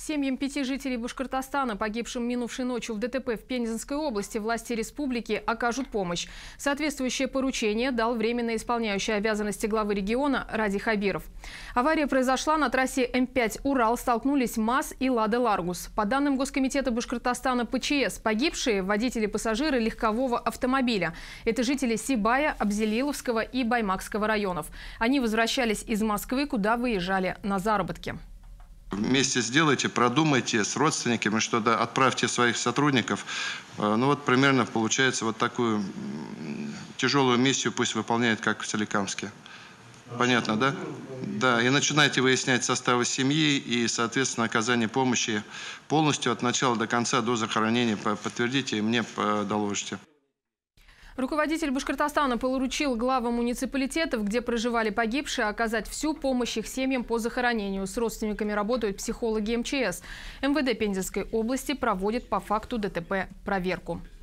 Семьям 5 жителей Башкортостана, погибшим минувшей ночью в ДТП в Пензенской области, власти республики окажут помощь. Соответствующее поручение дал временно исполняющий обязанности главы региона Ради Хабиров. Авария произошла на трассе М5 «Урал». Столкнулись МАЗ и «Лада Ларгус». По данным Госкомитета Башкортостана ПЧС, погибшие – водители и пассажиры легкового автомобиля. Это жители Сибая, Абзелиловского и Баймакского районов. Они возвращались из Москвы, куда выезжали на заработки. Вместе сделайте, продумайте с родственниками, что да, отправьте своих сотрудников. Ну вот примерно получается вот такую тяжелую миссию пусть выполняет, как в Соликамске. Понятно, да? Да, и начинайте выяснять составы семьи и, соответственно, оказание помощи полностью от начала до конца, до захоронения. Подтвердите и мне доложите. Руководитель Башкортостана поручил главам муниципалитетов, где проживали погибшие, оказать всю помощь их семьям по захоронению. С родственниками работают психологи МЧС. МВД Пензенской области проводит по факту ДТП проверку.